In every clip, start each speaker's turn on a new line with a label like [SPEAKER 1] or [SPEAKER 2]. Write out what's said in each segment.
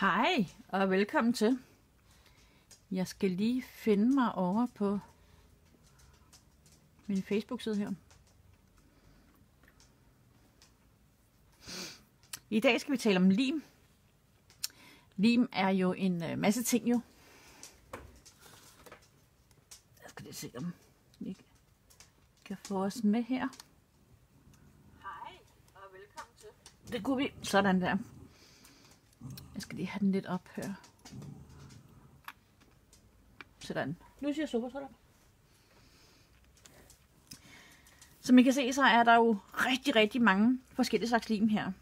[SPEAKER 1] Hej og velkommen til. Jeg skal lige finde mig over på min Facebook-side her. I dag skal vi tale om lim. Lim er jo en masse ting jo. Jeg skal lige se om vi kan få os med her. Hej og velkommen til. Det kunne vi. Sådan der. Jeg skal lige have den lidt op her. Sådan. Nu siger jeg super sådan. Som I kan se, så er der jo rigtig mange forskellige slags lim her.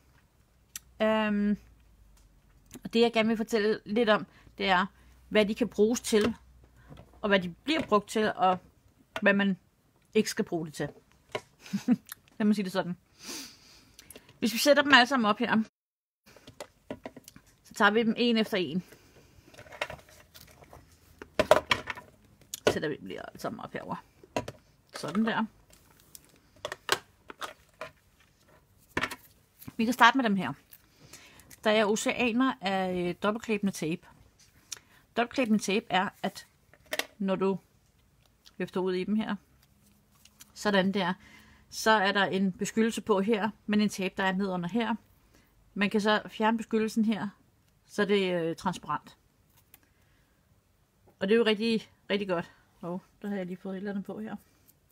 [SPEAKER 1] Og det jeg gerne vil fortælle lidt om, det er, hvad de kan bruges til, og hvad de bliver brugt til, og hvad man ikke skal bruge det til. Lad mig sige det sådan. Hvis vi sætter dem alle sammen op her, så tager vi dem en efter en. Sætter vi dem lige alle sammen op herover. Sådan der. Vi kan starte med dem her. Der er oceaner af dobbeltklæbende tape. Dobbeltklæbende tape er, at når du løfter ud i dem her, sådan der, så er der en beskyttelse på her, men en tape, der er ned under her. Man kan så fjerne beskyttelsen her, så det er transparent. Og det er jo rigtig godt. Der har jeg lige fået et eller andet på her.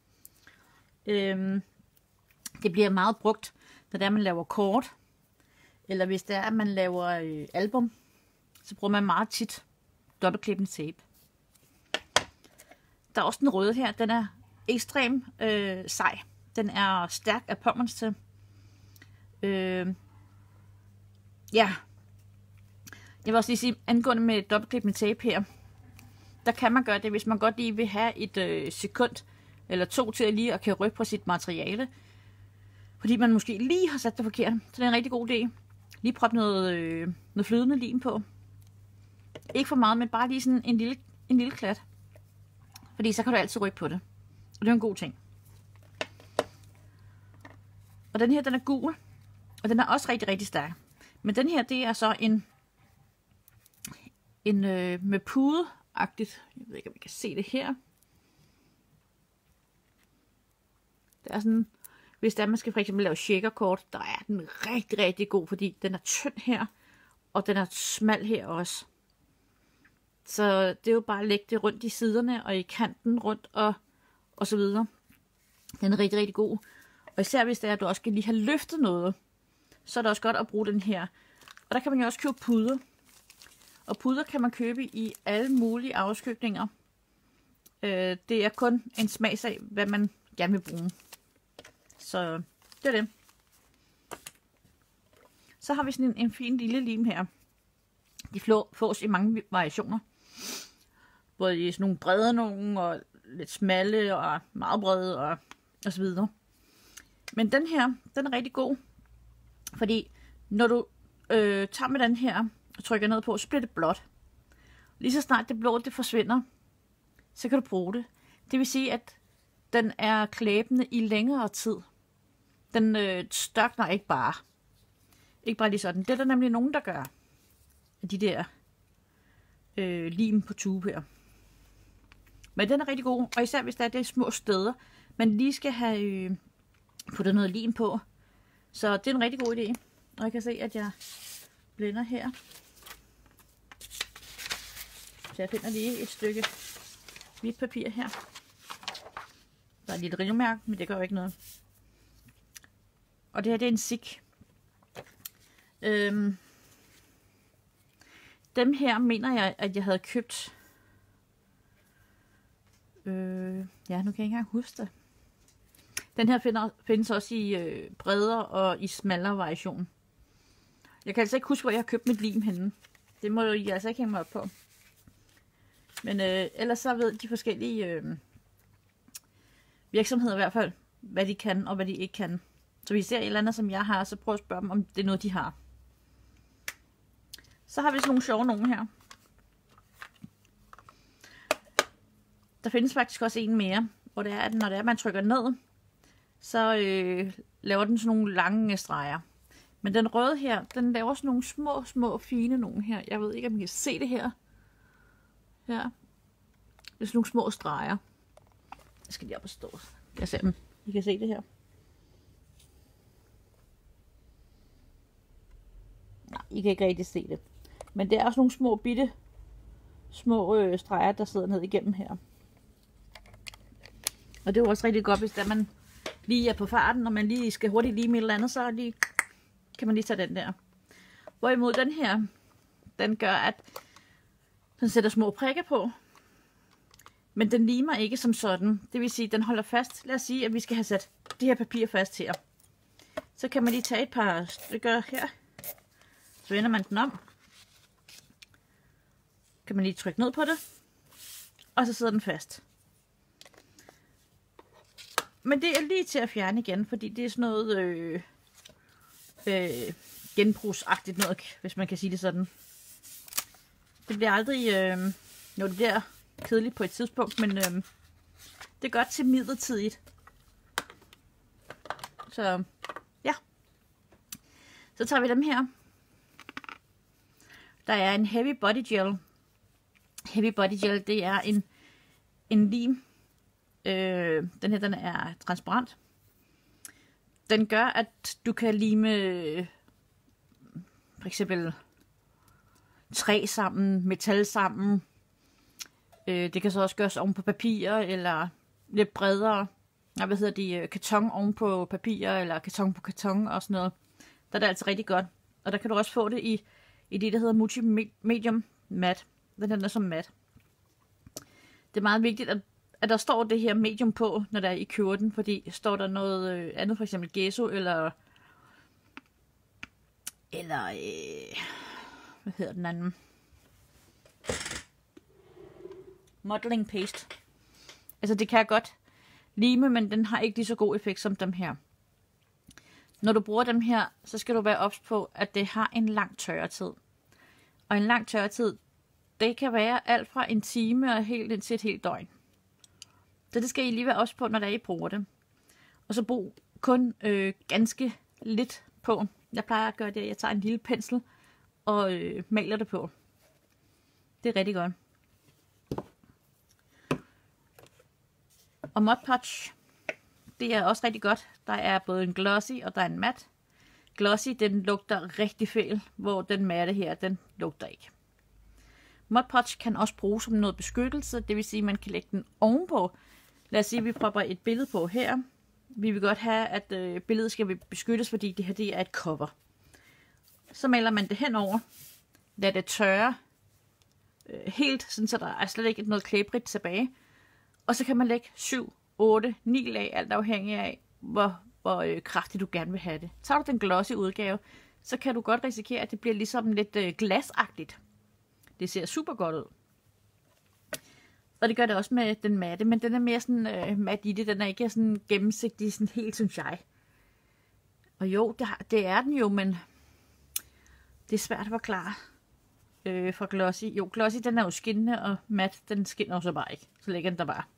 [SPEAKER 1] Det bliver meget brugt, når det er, man laver kort. Eller hvis det er, at man laver album, så bruger man meget tit dobbeltklæbende tape. Der er også den røde her. Den er ekstrem sej. Den er stærk af pommers til. Ja. Jeg vil også lige sige, angående med dobbeltklæbende tape her, der kan man gøre det, hvis man godt lige vil have et sekund eller to til at lige at kan rykke på sit materiale. Fordi man måske lige har sat det forkert. Så det er en rigtig god idé. Lige proppe noget flydende lim på. Ikke for meget, men bare lige sådan en lille klat. Fordi så kan du altid rykke på det. Og det er en god ting. Og den her, den er gul. Og den er også rigtig stærk. Men den her, det er så en med pude-agtigt. Jeg ved ikke, om I kan se det her. Det er sådan, hvis der man skal for eksempel lave shakerkort, der er den rigtig god, fordi den er tynd her, og den er smal her også. Så det er jo bare at lægge det rundt i siderne, og i kanten rundt, og så videre. Den er rigtig god. Og især hvis det er, at du også skal lige have løftet noget, så er det også godt at bruge den her. Og der kan man jo også købe puder. Og puder kan man købe i alle mulige afskygninger. Det er kun en smagsag, hvad man gerne vil bruge. Så det er det. Så har vi sådan en fin lille lim her. De fås i mange variationer. Både i sådan nogle brede nogle, og lidt smalle, og meget brede, og så videre. Men den her, den er rigtig god. Fordi når du tager med den her, og trykker ned på, så bliver det blåt. Lige så snart det blå det forsvinder, så kan du bruge det. Det vil sige, at den er klæbende i længere tid. Den størkner ikke bare. Ikke bare lige sådan. Det er der nemlig nogen, der gør. De der lim på tube her. Men den er rigtig god. Og især hvis der er det små steder, man lige skal have puttet noget lim på. Så det er en rigtig god idé. Og jeg kan se, at jeg blender her. Så jeg finder lige et stykke hvidt papir her. Der er et lille rivmærke, men det gør jo ikke noget. Og det her, det er en sik. Dem her mener jeg, at jeg havde købt. Ja, nu kan jeg ikke engang huske det. Den her findes også i bredere og i smallere variation. Jeg kan altså ikke huske, hvor jeg har købt mit lim henne. Det må I altså ikke hænge mig op på. Men ellers så ved de forskellige virksomheder i hvert fald, hvad de kan og hvad de ikke kan. Så hvis I ser et eller andet, som jeg har, så prøv at spørge dem, om det er noget, de har. Så har vi sådan nogle sjove nogen her. Der findes faktisk også en mere, hvor det er, at når det er, man trykker ned, så laver den sådan nogle lange streger. Men den røde her, den laver sådan nogle små, fine nogle her. Jeg ved ikke, om I kan se det her. Her. Det er sådan nogle små streger. Jeg skal lige op og stå. Jeg ser dem. I kan se det her. Nej, I kan ikke rigtig se det. Men det er også nogle små streger, der sidder ned igennem her. Og det er jo også rigtig godt, hvis man lige er på farten, og man lige skal hurtigt lige med et eller andet, så lige, kan man lige tage den der. Hvorimod den her, den gør, at den sætter små prikker på. Men den limer ikke som sådan. Det vil sige, at den holder fast. Lad os sige, at vi skal have sat de her papirer fast her. Så kan man lige tage et par stykker her. Så vender man den om. Kan man lige trykke ned på det. Og så sidder den fast. Men det er lige til at fjerne igen, fordi det er sådan noget genbrugsagtigt noget, hvis man kan sige det sådan. Det bliver aldrig, det bliver kedeligt på et tidspunkt, men det er godt til midlertidigt. Så ja. Så tager vi dem her. Der er en Heavy Body Gel. Heavy Body Gel, det er en lim. Den her, den er transparent. Den gør, at du kan lime for eksempel træ sammen, metal sammen. Det kan så også gøres oven på papir, eller lidt bredere. Karton oven på papir, eller karton på karton og sådan noget. Der er det altså rigtig godt. Og der kan du også få det i det, der hedder Multimedium Matte. Den er som mat. Det er meget vigtigt, at der står det her medium på, når der er i køber den, fordi står der noget andet, for eksempel gesso, eller hvad hedder den anden? Modeling paste. Altså det kan jeg godt lime, men den har ikke lige så god effekt som dem her. Når du bruger dem her, så skal du være ops på, at det har en lang tørretid. Og en lang tørretid, det kan være alt fra en time og helt indtil et helt døgn. Så det skal I lige være ops på, når I bruger det. Og så brug kun ganske lidt på. Jeg plejer at gøre det, at jeg tager en lille pensel og maler det på. Det er rigtig godt. Og Mod Podge, det er også rigtig godt. Der er både en glossy og der er en mat. Glossy, den lugter rigtig fæl, hvor den matte her, den lugter ikke. Mod Podge kan også bruges som noget beskyttelse, det vil sige, at man kan lægge den ovenpå. Lad os sige, at vi propper et billede på her. Vi vil godt have, at billedet skal beskyttes, fordi det her det er et cover. Så maler man det henover. Lad det tørre helt, sådan, så der er slet ikke noget klæbrigt tilbage. Og så kan man lægge 7, 8, 9 lag, alt afhængig af, hvor kraftigt du gerne vil have det. Tager du den glossy udgave, så kan du godt risikere, at det bliver ligesom lidt glasagtigt. Det ser super godt ud. Og det gør det også med den matte, men den er mere sådan mat i det. Den er ikke sådan gennemsigtig, sådan helt, synes jeg. Og jo, det er den jo, men det er svært at forklare fra glossy. Jo, glossy, den er jo skinnende, og mat, den skinner jo så bare ikke. Så lægger den der bare.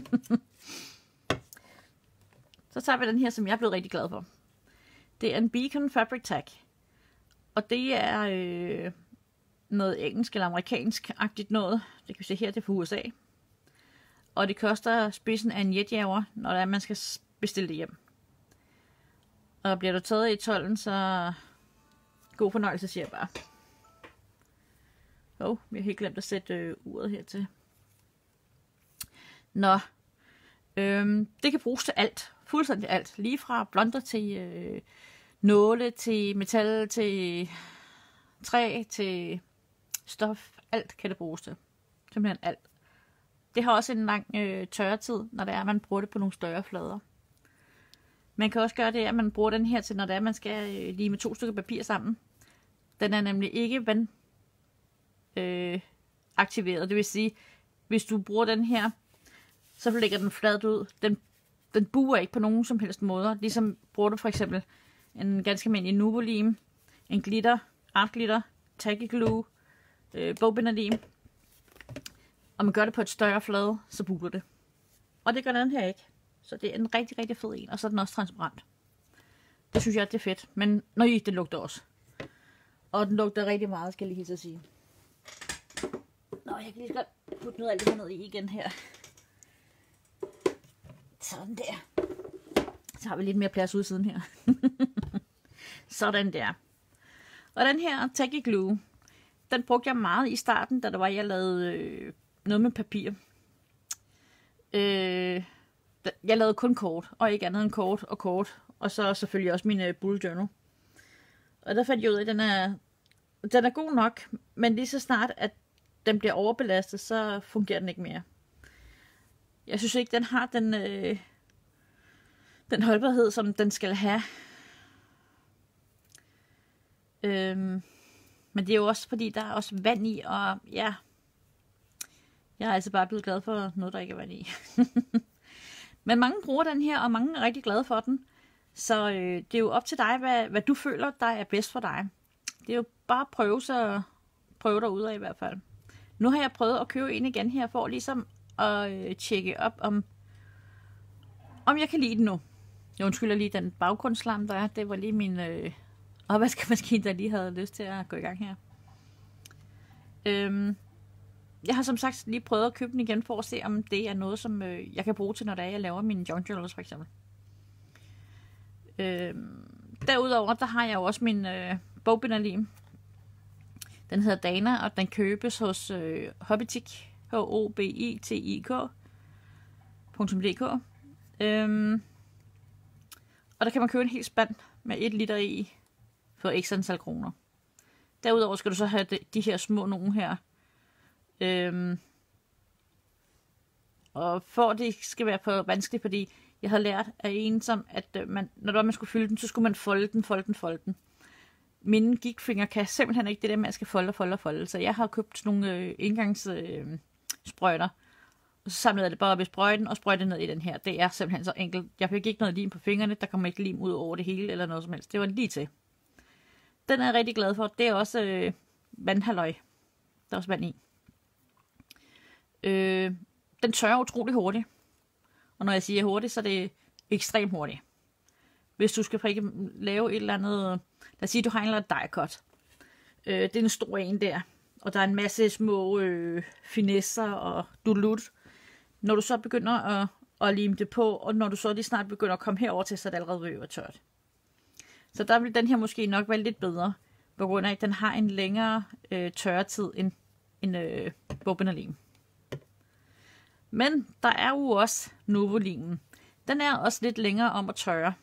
[SPEAKER 1] Så tager vi den her, som jeg er blevet rigtig glad for. Det er en Beacon Fabric Tag. Og det er noget engelsk eller amerikansk-agtigt noget. Det kan vi se her, det er fra USA. Og det koster spidsen af en jetjager, når det er, man skal bestille det hjem. Og bliver du taget i tolden, så god fornøjelse, siger jeg bare. Vi har helt glemt at sætte uret her til. Nå. Det kan bruges til alt. Fuldstændig alt. Lige fra blonder til nåle, til metal, til træ, til stof. Alt kan det bruges til. Simpelthen alt. Det har også en lang tørretid, når det er, at man bruger det på nogle større flader. Man kan også gøre det, at man bruger den her til, når det er, at man skal lime 2 stykker papir sammen. Den er nemlig ikke aktiveret. Det vil sige, hvis du bruger den her, så lægger den fladt ud. Den buer ikke på nogen som helst måder. Ligesom bruger du for eksempel en ganske almindelig Nuvolim, en glitter, art glitter, tacky glue, bogbinderlim. Og man gør det på et større flade, så buer det. Og det gør den her ikke. Så det er en rigtig, rigtig fed en. Og så er den også transparent. Det synes jeg, det er fedt. Men nøj, det lugter også. Og den lugter rigtig meget, skal jeg lige hilse at sige. Nå, jeg kan lige så godt putte noget af det her ned i igen her. Sådan der. Så har vi lidt mere plads ude siden her. Sådan der. Og den her Tacky Glue, den brugte jeg meget i starten, da der var, jeg lavede noget med papir. Jeg lavede kun kort, og ikke andet end kort. Og så selvfølgelig også min bullet journal. Og der fandt jeg ud af, at den er god nok, men lige så snart, at den bliver overbelastet, så fungerer den ikke mere. Jeg synes ikke, den har den holdbarhed, som den skal have. Men det er jo også, fordi der er også vand i, og ja, jeg er altså bare blevet glad for noget, der ikke er vand i. Men mange bruger den her, og mange er rigtig glade for den. Så det er jo op til dig, hvad du føler, der er bedst for dig. Det er jo bare at prøve derude af i hvert fald. Nu har jeg prøvet at købe en igen her, for ligesom at tjekke op, om jeg kan lide den nu. Jeg undskylder lige den baggrundslarm, der er. Det var lige min opvaskemaskine, der lige havde lyst til at gå i gang her. Jeg har som sagt lige prøvet at købe den igen, for at se, om det er noget, som jeg kan bruge til, når jeg laver mine junk journals, for eksempel. Derudover, der har jeg jo også min bogbinderlim. Den hedder Dana, og den købes hos Hobbitik, HOBITIK.dk. Og der kan man købe en hel spand med 1 liter i for x antal kroner. Derudover skal du så have de her små nogen her. Og for det skal være for vanskeligt, fordi jeg havde lært af en, som at når man skulle fylde den, så skulle man folde den. Mine gigtfingre kan simpelthen ikke det der med, at jeg skal folde. Så jeg har købt nogle engangssprøjter, og så samlede jeg det bare op i sprøjten og sprøjtede ned i den her. Det er simpelthen så enkelt. Jeg fik ikke noget lim på fingrene, der kommer ikke lim ud over det hele eller noget som helst. Det var lige til. Den er jeg rigtig glad for. Det er også vandhalløj. Der er også vand i. Den tørrer utrolig hurtigt. Og når jeg siger hurtigt, så er det ekstremt hurtigt. Hvis du skal lave et eller andet, lad os sige, du har en eller anden die-cut. Det er en stor en der, og der er en masse små finesser og dulut. Når du så begynder at lime det på, og når du så lige snart begynder at komme herover til, så er det allerede ved at være tørt. Så der vil den her måske nok være lidt bedre, på grund af, at den har en længere tørretid end bogbinderlim. Men der er jo også Novolimen. Den er også lidt længere om at tørre.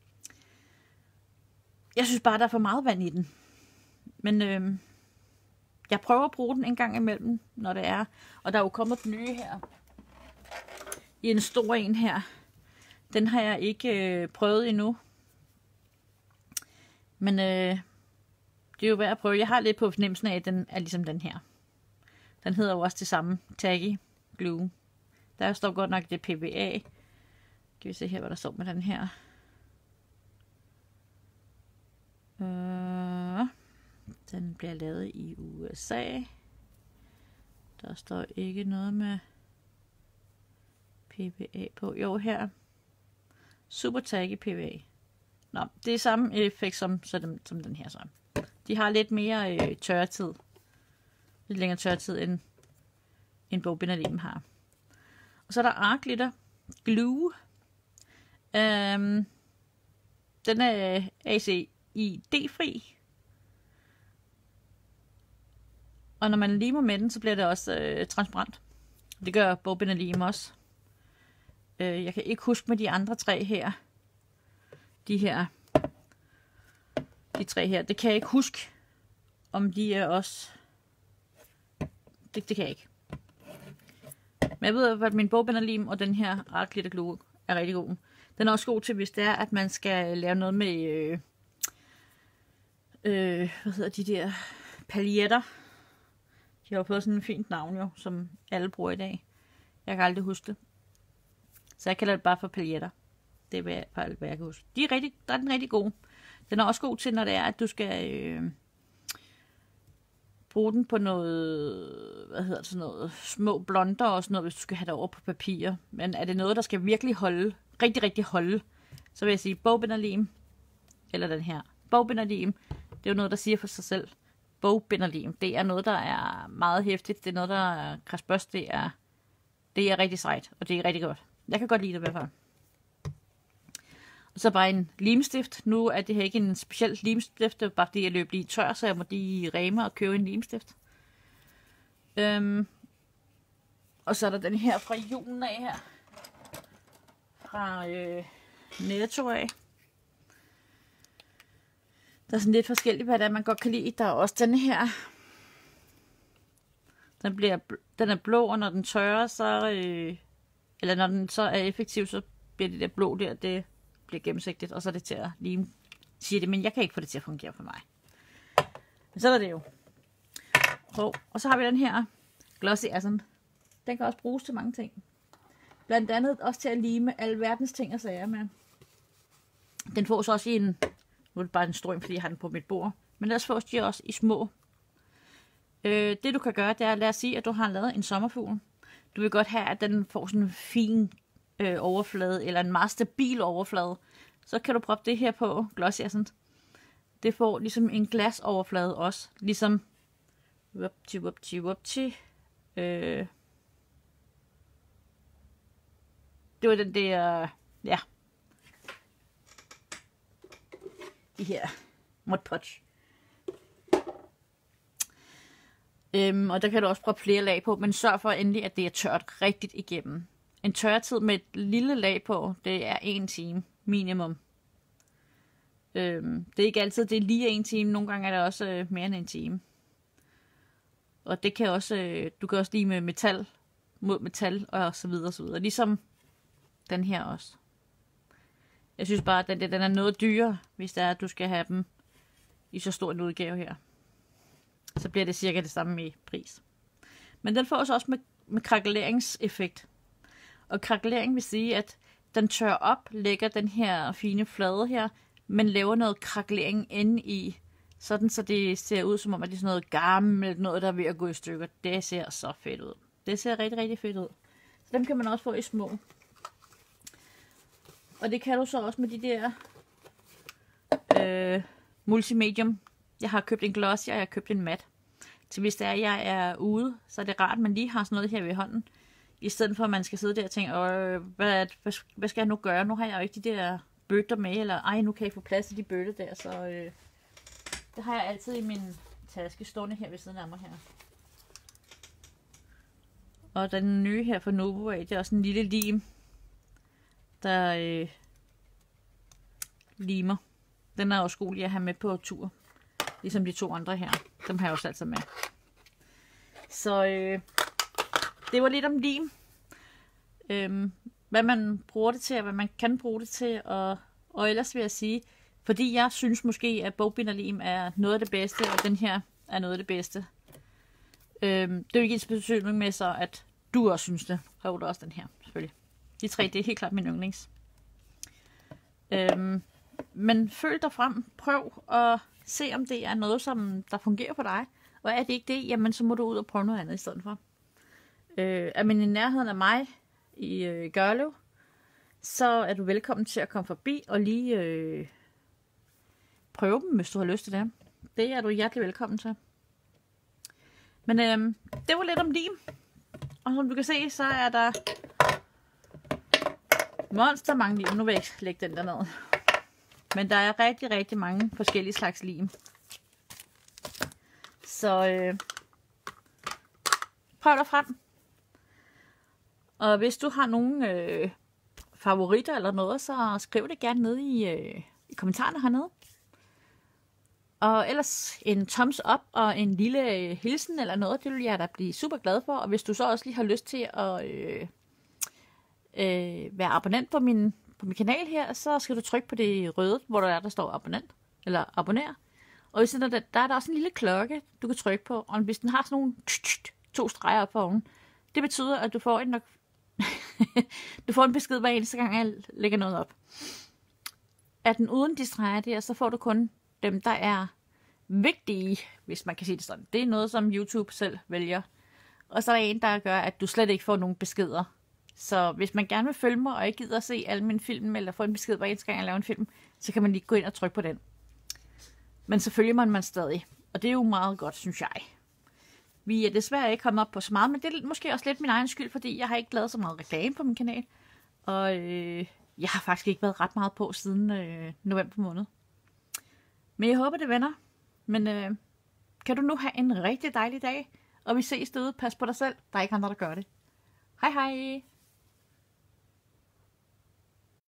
[SPEAKER 1] Jeg synes bare, der er for meget vand i den. Men jeg prøver at bruge den en gang imellem, når det er. Og der er jo kommet den nye her. I en stor en her. Den har jeg ikke prøvet endnu. Men det er jo værd at prøve. Jeg har lidt på fornemmelsen af, at den er ligesom den her. Den hedder jo også det samme. Tacky Glue. Der står godt nok det PVA. Kan vi se her, hvad der står med den her. Den bliver lavet i USA. Der står ikke noget med PVA på. Jo, her. Super Tacky PVA. Nå, det er samme effekt som den her så. De har lidt mere tørretid. Lidt længere tørretid end bogbinderlim har. Og så er der Arc Glitter Glue. Den er ACID-fri. Og når man limer med den, så bliver det også transparent. Det gør bogbinderlim også. Jeg kan ikke huske med de andre tre her. De tre her. Det kan jeg ikke huske, om de er også... Det kan jeg ikke. Men jeg ved, at min bogbinderlim og den her Arc Glitter Glue er rigtig god. Den er også god til, hvis det er, at man skal lave noget med... hvad hedder de der paljetter? De har jo fået sådan et fint navn jo, som alle bruger i dag. Jeg kan aldrig huske det. Så jeg kalder det bare for paljetter. Det er hvad jeg kan huske. Der er den rigtig god. Den er også god til, når det er, at du skal bruge den på noget, noget små blonder og sådan noget, hvis du skal have det over på papir. Men er det noget, der skal virkelig holde, rigtig holde, så vil jeg sige bogbinderlim, eller den her bogbinderlim. Det er jo noget, der siger for sig selv. Bogbinderlim, det er noget, der er meget hæftigt. Det er noget, der er kradsbørs. Det er rigtig sejt, og det er rigtig godt. Jeg kan godt lide det i hvert fald. Og så bare en limstift. Nu er det her ikke en speciel limstift, det er bare fordi jeg løb lige tør, så jeg må lige Rema og købe en limstift. Og så er der den her fra julen af her. Fra Netto af. Der er sådan lidt forskelligt, hvad det er, man godt kan lide. Der er også den her. Den er blå, og når den tørrer, så... eller når den så er effektiv, så bliver det der blå der, det bliver gennemsigtigt. Og så er det til at lime, siger det, men jeg kan ikke få det til at fungere for mig. Men så er det jo. Og så har vi den her Glossy Accent. Den kan også bruges til mange ting. Blandt andet også til at lime alverdens ting og sager med. Den fås også i en... Nu er det bare en strøm, fordi jeg har den på mit bord. Men ellers fås de også i små. Det du kan gøre, det er, lad os sige, at du har lavet en sommerfugl. Du vil godt have, at den får sådan en fin overflade, eller en meget stabil overflade. Så kan du proppe det her på, Glossy Accent. Det får ligesom en glasoverflade også. Ligesom... Whoopty. Det var den der... Ja. De her Mod Podge. Og der kan du også prøve flere lag på, men sørg for endelig, at det er tørt rigtigt igennem. En tørretid med et lille lag på, det er 1 time minimum. Det er ikke altid, det er lige 1 time. Nogle gange er det også mere end 1 time. Og det kan også, du kan også lide med metal mod metal og så videre og så videre. Ligesom den her også. Jeg synes bare, at den er noget dyrere, hvis det er, at du skal have dem i så stor en udgave her. Så bliver det cirka det samme i pris. Men den får også med krakeleringseffekt. Og krakelering vil sige, at den tørrer op, lægger den her fine flade her, men laver noget krakelering inde i, sådan så det ser ud som om, at det er sådan noget gammelt, noget der er ved at gå i stykker. Det ser så fedt ud. Det ser rigtig, rigtig fedt ud. Så dem kan man også få i små. Og det kan du så også med de der multimedium. Jeg har købt en glossy, og jeg har købt en mat. Så hvis det er, jeg er ude, så er det rart, at man lige har sådan noget her ved hånden. I stedet for, at man skal sidde der og tænke, hvad skal jeg nu gøre? Nu har jeg jo ikke de der bøtter med, eller nu kan jeg få plads til de bøtter der. Så det har jeg altid i min taske stående her ved siden af mig her. Og den nye her fra Novo, det er også en lille lim, der limer. Den er også god lige at have med på tur. Ligesom de 2 andre her. Dem har jeg også altid med. Så det var lidt om lim. Hvad man bruger det til, og hvad man kan bruge det til. Og ellers vil jeg sige, fordi jeg synes måske, at bogbinderlim er noget af det bedste, og den her er noget af det bedste. Det er jo ikke en betydning med så, at du også synes det. Og du også den her, selvfølgelig. De 3, det er helt klart min yndlings. Men følg dig frem. Prøv at se, om det er noget, som der fungerer for dig. Og er det ikke det, jamen så må du ud og prøve noget andet i stedet for. Er man i nærheden af mig i Gørlev, så er du velkommen til at komme forbi og lige prøve dem, hvis du har lyst til det. Det er du hjertelig velkommen til. Men det var lidt om lim. Og som du kan se, så er der monster mange lim. Nu vil jeg ikke lægge den der ned. Men der er rigtig, rigtig mange forskellige slags lim. Så prøv dig frem. Og hvis du har nogle favoritter eller noget, så skriv det gerne ned i kommentarerne hernede. Og ellers en thumbs up og en lille hilsen eller noget, det vil jeg da blive super glad for. Og hvis du så også lige har lyst til at være abonnent på min kanal her, så skal du trykke på det røde, hvor der står abonnent, eller abonner. Og hvis der er der også en lille klokke, du kan trykke på, og hvis den har sådan nogle 2 streger op for oven, det betyder, at du får en besked hver eneste gang, jeg lægger noget op. Er den uden de streger der, så får du kun dem, der er vigtige, hvis man kan sige det sådan. Det er noget, som YouTube selv vælger. Og så er der en, der gør, at du slet ikke får nogen beskeder Så hvis man gerne vil følge mig, og ikke gider at se alle mine film, eller få en besked hver eneste gang, jeg laver en film, så kan man lige gå ind og trykke på den. Men så følger man stadig. Og det er jo meget godt, synes jeg. Vi er desværre ikke kommet op på så meget, men det er måske også lidt min egen skyld, fordi jeg har ikke lavet så meget reklame på min kanal. Og jeg har faktisk ikke været ret meget på siden november måned. Men jeg håber, det vender. Men kan du nu have en rigtig dejlig dag, og vi ses derude. Pas på dig selv. Der er ikke andre, der gør det. Hej hej!